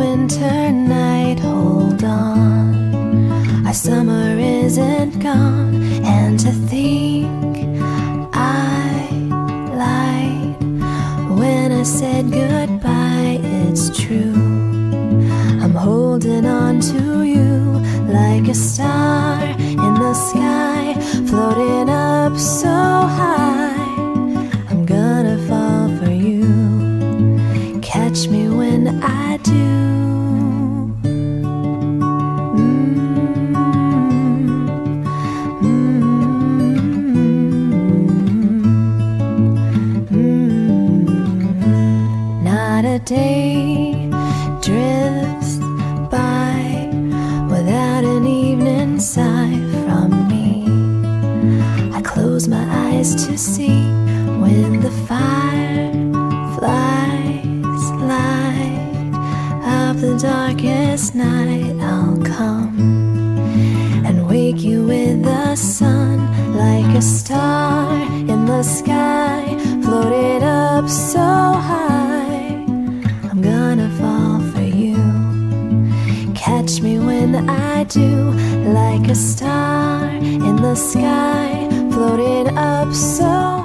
winter night, hold on. Our summer isn't gone, and to think I lied when I said goodbye. It's true, I'm holding on to you like a star in the sky, floating up so high. I'm gonna fall for you, catch me when I do. Not a day drifts by without an evening sigh from me. I close my eyes to see when the fireflies light up the darkest night. I'll come and wake you with the sun, like a star in the sky, floated up so high. I'm gonna fall for you, catch me when I do, like a star in the sky, floating up so